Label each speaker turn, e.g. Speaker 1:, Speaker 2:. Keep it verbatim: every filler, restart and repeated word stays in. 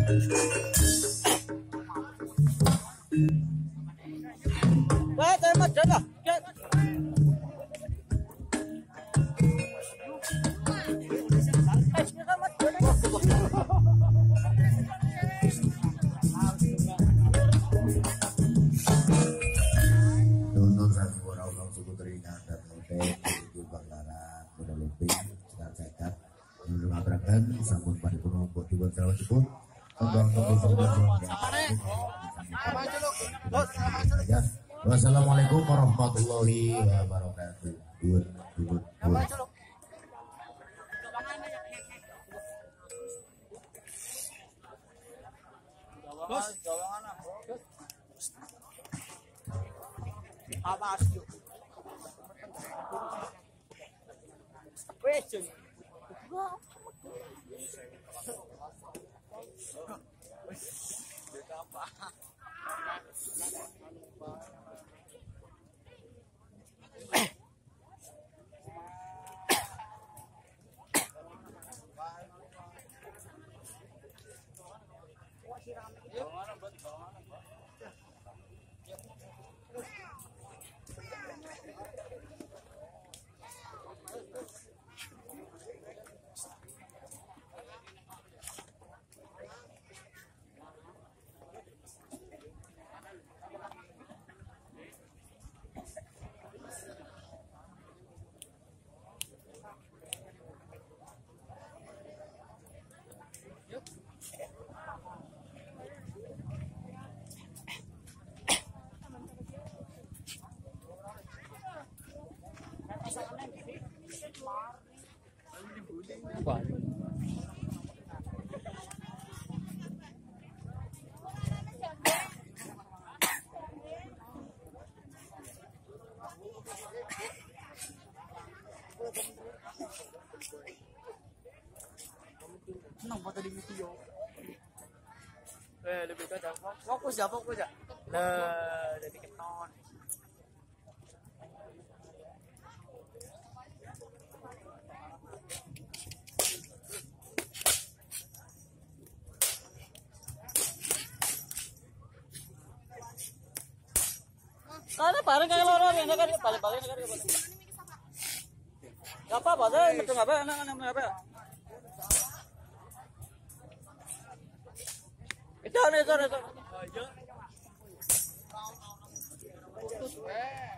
Speaker 1: Wah, saya mah jalan.
Speaker 2: Sambung pada penumpang di bawah tersebut. Wassalamualaikum warahmatullahi wabarakatuh. Dua, dua, dua.
Speaker 1: Bos, apa asli? Question. Senang pada di video. Eh, lebih kacau. Fokus ya, fokus ya. Lah, jadi keton. Karena bareng kayak lorong ini kan balik-balik kan. Enggak apa-apa, saya itu enggak apa-apa, anak-anak apa. Itu itu itu.